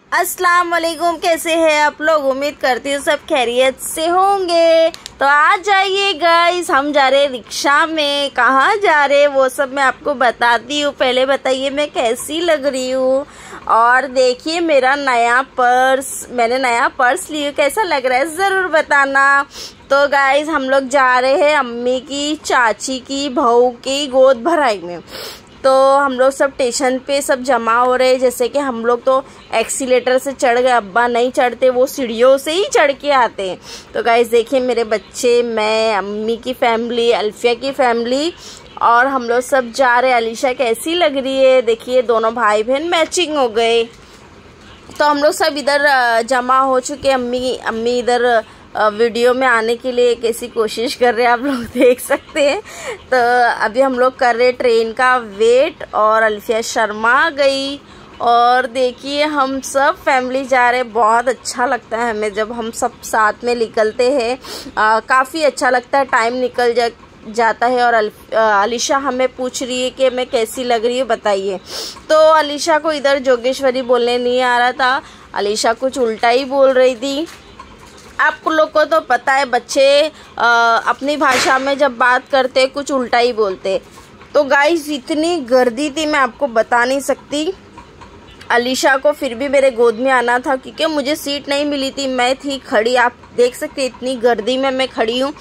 अस्सलाम वालेकुम, कैसे हैं आप लोग। उम्मीद करती हूँ सब खैरियत से होंगे। तो आज जाइए गाइस, हम जा रहे रिक्शा में। कहाँ जा रहे वो सब मैं आपको बताती हूँ। पहले बताइए मैं कैसी लग रही हूँ। और देखिए मेरा नया पर्स, मैंने नया पर्स लिया, कैसा लग रहा है ज़रूर बताना। तो गाइस हम लोग जा रहे हैं अम्मी की, चाची की, बहू की गोद भराई में। तो हम लोग सब स्टेशन पे सब जमा हो रहे हैं। जैसे कि हम लोग तो एक्सीलेटर से चढ़ गए, अब्बा नहीं चढ़ते, वो सीढ़ियों से ही चढ़ के आते हैं। तो गाइस देखिए मेरे बच्चे, मैं, अम्मी की फैमिली, अल्फिया की फैमिली और हम लोग सब जा रहे हैं। अलीशा कैसी लग रही है, देखिए दोनों भाई बहन मैचिंग हो गए। तो हम लोग सब इधर जमा हो चुके। अम्मी इधर वीडियो में आने के लिए कैसी कोशिश कर रहे हैं आप लोग देख सकते हैं। तो अभी हम लोग कर रहे ट्रेन का वेट और अल्फिया शर्मा गई। और देखिए हम सब फैमिली जा रहे हैं। बहुत अच्छा लगता है हमें जब हम सब साथ में निकलते हैं। काफ़ी अच्छा लगता है, टाइम निकल जाता है। और अलीशा हमें पूछ रही है कि मैं कैसी लग रही हूँ बताइए। तो अलीशा को इधर जोगेश्वरी बोलने नहीं आ रहा था, अलीशा कुछ उल्टा ही बोल रही थी। आप लोग को तो पता है बच्चे अपनी भाषा में जब बात करते कुछ उल्टा ही बोलते। तो गाइस इतनी गर्दी थी मैं आपको बता नहीं सकती। अलीशा को फिर भी मेरे गोद में आना था क्योंकि मुझे सीट नहीं मिली थी, मैं थी खड़ी। आप देख सकते इतनी गर्दी में मैं खड़ी हूँ।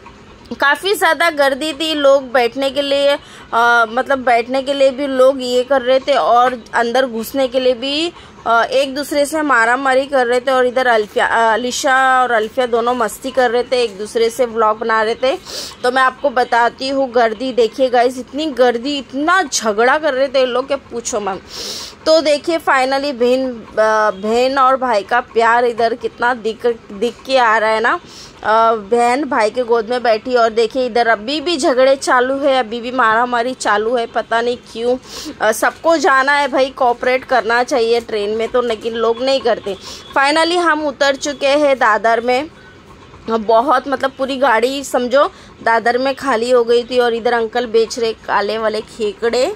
काफ़ी ज़्यादा गर्दी थी, लोग बैठने के लिए मतलब बैठने के लिए भी लोग ये कर रहे थे और अंदर घुसने के लिए भी एक दूसरे से मारामारी कर रहे थे। और इधर अलीशा और अल्फिया दोनों मस्ती कर रहे थे, एक दूसरे से व्लॉग बना रहे थे। तो मैं आपको बताती हूँ गर्दी देखिए गाइस, इतनी गर्दी, इतना झगड़ा कर रहे थे लोग के पूछो मैम। तो देखिए फाइनली बहन और भाई का प्यार इधर कितना दिख के आ रहा है ना। बहन भाई के गोद में बैठी और देखिए इधर अभी भी झगड़े चालू है, अभी भी मारामारी चालू है, पता नहीं क्यों। सबको जाना है भाई, कोऑपरेट करना चाहिए ट्रेन में तो, लेकिन लोग नहीं करते। फाइनली हम उतर चुके हैं दादर में। बहुत मतलब पूरी गाड़ी समझो दादर में खाली हो गई थी। और इधर अंकल बेच रहे काले वाले खेकड़े।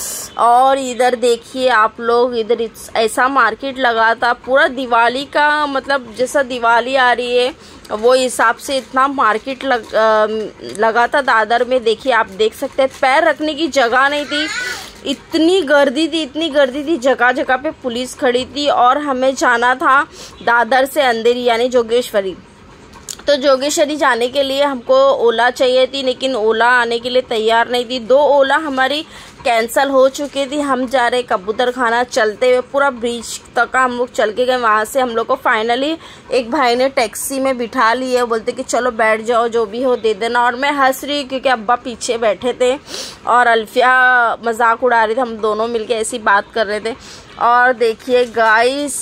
और इधर देखिए आप लोग, इधर ऐसा मार्केट लगा था पूरा दिवाली का, मतलब जैसा दिवाली आ रही है वो हिसाब से इतना मार्केट लगा था दादर में। देखिए आप देख सकते हैं पैर रखने की जगह नहीं थी, इतनी गर्दी थी, जगह जगह पे पुलिस खड़ी थी। और हमें जाना था दादर से अंधेरी यानी जोगेश्वरी। तो जोगेश्वरी जाने के लिए हमको ओला चाहिए थी, लेकिन ओला आने के लिए तैयार नहीं थी। 2 ओला हमारी कैंसल हो चुकी थी। हम जा रहे कबूतर खाना, चलते हुए पूरा ब्रिज तक हम लोग चल के गए। वहाँ से हम लोग को फाइनली एक भाई ने टैक्सी में बिठा लिया, बोलते कि चलो बैठ जाओ, जो भी हो दे देना। और मैं हंस रही क्योंकि अब्बा पीछे बैठे थे और अल्फिया मजाक उड़ा रही थी, हम दोनों मिलके ऐसी बात कर रहे थे। और देखिए गाइस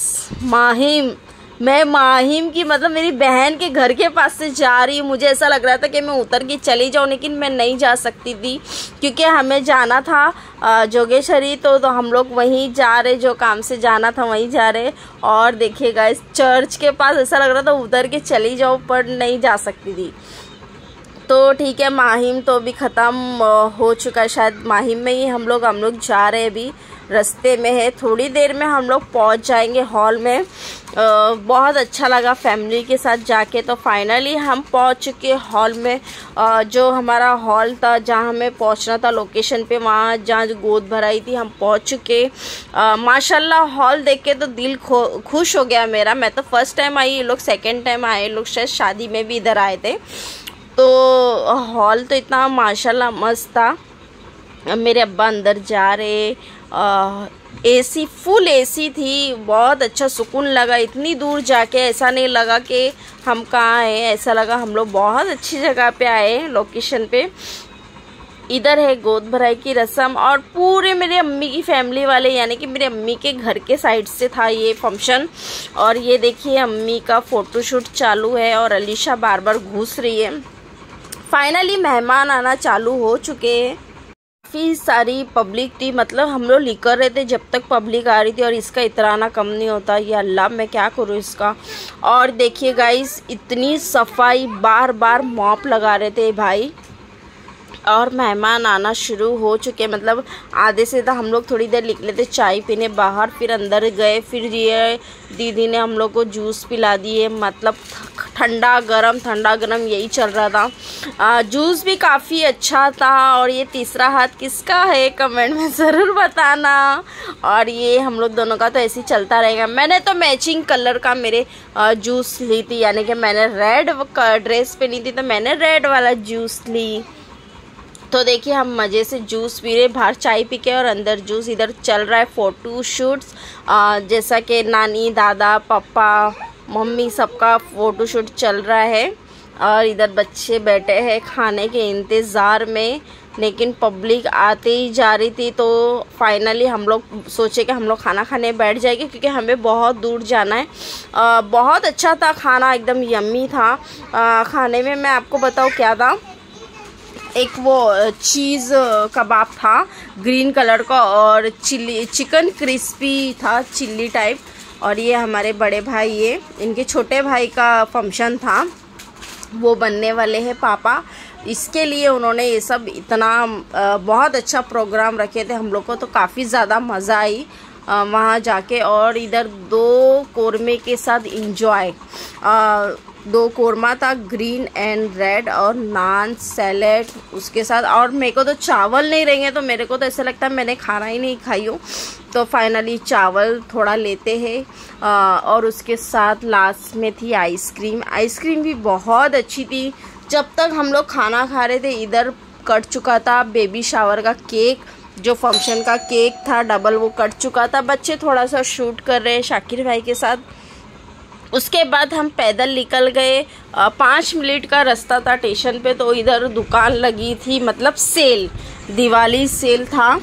मैं माहिम की मतलब मेरी बहन के घर के पास से जा रही हूँ। मुझे ऐसा लग रहा था कि मैं उतर के चली जाऊँ, लेकिन मैं नहीं जा सकती थी क्योंकि हमें जाना था जोगेश्वरी। तो हम लोग वहीं जा रहे, जो काम से जाना था वहीं जा रहे। और देखिए गाइस चर्च के पास ऐसा लग रहा था उतर के चली जाओ, पर नहीं जा सकती थी। तो ठीक है, माहिम तो अभी ख़त्म हो चुका है, शायद माहिम में ही हम लोग जा रहे हैं, अभी रास्ते में है, थोड़ी देर में हम लोग पहुंच जाएंगे हॉल में। बहुत अच्छा लगा फैमिली के साथ जाके। तो फाइनली हम पहुंच चुके हॉल में। जो हमारा हॉल था जहां हमें पहुंचना था लोकेशन पे, वहां जहां गोद भराई थी, हम पहुंच चुके। माशाल्लाह हॉल देख के तो दिल खुश हो गया मेरा। मैं तो फर्स्ट टाइम आई, ये लोग सेकेंड टाइम आए, लोग शायद शादी में भी इधर आए थे। तो हॉल तो इतना माशाल्लाह मस्त था। मेरे अब्बा अंदर जा रहे, एसी फुल एसी थी, बहुत अच्छा सुकून लगा। इतनी दूर जाके ऐसा नहीं लगा कि हम कहाँ हैं, ऐसा लगा हम लोग बहुत अच्छी जगह पे आए लोकेशन पे। इधर है गोद भराई की रस्म और पूरे मेरे अम्मी की फैमिली वाले यानी कि मेरे अम्मी के घर के साइड से था ये फंक्शन। और ये देखिए अम्मी का फ़ोटोशूट चालू है और अलीशा बार बार घुस रही है। फाइनली मेहमान आना चालू हो चुके हैं। काफ़ी सारी पब्लिक थी, मतलब हम लोग लिख रहे थे जब तक पब्लिक आ रही थी। और इसका इतराना कम नहीं होता, ये अल्लाह मैं क्या करूँ इसका। और देखिए गाइस इतनी सफाई, बार बार मॉप लगा रहे थे भाई। और मेहमान आना शुरू हो चुके, मतलब आधे से तो हम लोग थोड़ी देर निकले थे चाय पीने बाहर, फिर अंदर गए, फिर ये दीदी ने हम लोग को जूस पिला दिए, मतलब ठंडा गरम यही चल रहा था। जूस भी काफ़ी अच्छा था। और ये तीसरा हाथ किसका है कमेंट में ज़रूर बताना। और ये हम लोग दोनों का तो ऐसे ही चलता रहेगा। मैंने तो मैचिंग कलर का मेरे जूस ली थी, यानी कि मैंने रेड ड्रेस पहनी थी तो मैंने रेड वाला जूस ली। तो देखिए हम मज़े से जूस पी रहे, बाहर चाय पी के और अंदर जूस। इधर चल रहा है फ़ोटो शूट्स, जैसा कि नानी दादा पापा मम्मी सबका फ़ोटो शूट चल रहा है। और इधर बच्चे बैठे हैं खाने के इंतज़ार में, लेकिन पब्लिक आते ही जा रही थी। तो फाइनली हम लोग सोचे कि हम लोग खाना खाने बैठ जाएंगे, क्योंकि हमें बहुत दूर जाना है। बहुत अच्छा था खाना, एकदम यम्मी था। खाने में मैं आपको बताऊँ क्या था, एक वो चीज़ कबाब था ग्रीन कलर का, और चिकन क्रिस्पी था चिल्ली टाइप। और ये हमारे बड़े भाई, ये इनके छोटे भाई का फंक्शन था, वो बनने वाले हैं पापा, इसके लिए उन्होंने ये सब इतना बहुत अच्छा प्रोग्राम रखे थे। हम लोग को तो काफ़ी ज़्यादा मज़ा आई वहाँ जाके। और इधर 2 कोरमे के साथ इंजॉय, 2 कोरमा था ग्रीन एंड रेड, और नान सैलेड उसके साथ। और मेरे को तो चावल नहीं रहेंगे तो मेरे को तो ऐसा लगता है मैंने खाना ही नहीं खाई हूँ। तो फाइनली चावल थोड़ा लेते हैं। और उसके साथ लास्ट में थी आइसक्रीम भी बहुत अच्छी थी। जब तक हम लोग खाना खा रहे थे इधर कट चुका था बेबी शावर का केक, जो फंक्शन का केक था डबल, वो कट चुका था। बच्चे थोड़ा सा शूट कर रहे हैं शाकिर भाई के साथ। उसके बाद हम पैदल निकल गए। 5 मिनट का रास्ता था स्टेशन पे। तो इधर दुकान लगी थी, मतलब सेल, दिवाली सेल था।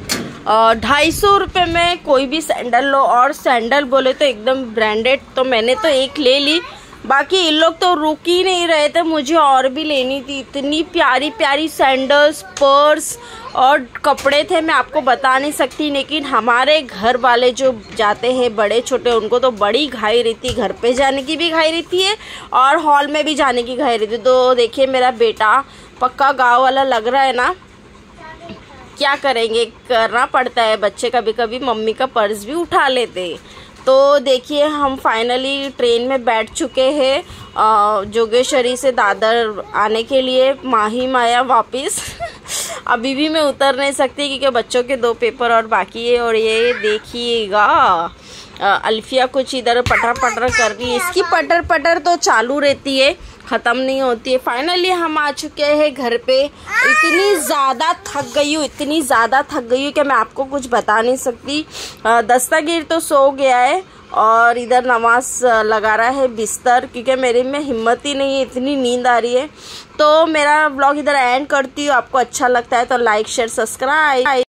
250 रुपये में कोई भी सैंडल लो, और सैंडल बोले तो एकदम ब्रांडेड। तो मैंने तो एक ले ली, बाकी इन लोग तो रुक ही नहीं रहे थे, मुझे और भी लेनी थी। इतनी प्यारी प्यारी सैंडल्स, पर्स और कपड़े थे, मैं आपको बता नहीं सकती। लेकिन हमारे घर वाले जो जाते हैं बड़े छोटे, उनको तो बड़ी घाई रहती है, घर पे जाने की भी घाई रहती है और हॉल में भी जाने की घाई रहती है। तो देखिए मेरा बेटा पक्का गाँव वाला लग रहा है ना, क्या करेंगे, करना पड़ता है। बच्चे कभी कभी मम्मी का पर्स भी उठा लेते। तो देखिए हम फाइनली ट्रेन में बैठ चुके हैं जोगेश्वरी से दादर आने के लिए। माहिम आया वापस अभी भी मैं उतर नहीं सकती क्योंकि बच्चों के 2 पेपर और बाकी है। और ये देखिएगा अल्फिया कुछ इधर पटर पटर कर रही है, इसकी पटर पटर तो चालू रहती है, ख़त्म नहीं होती है। फाइनली हम आ चुके हैं घर पे। इतनी ज़्यादा थक गई हूँ कि मैं आपको कुछ बता नहीं सकती। दस्तगीर तो सो गया है और इधर नमाज लगा रहा है बिस्तर, क्योंकि मेरे में हिम्मत ही नहीं है, इतनी नींद आ रही है। तो मेरा व्लॉग इधर एंड करती हूँ। आपको अच्छा लगता है तो लाइक शेयर सब्सक्राइब।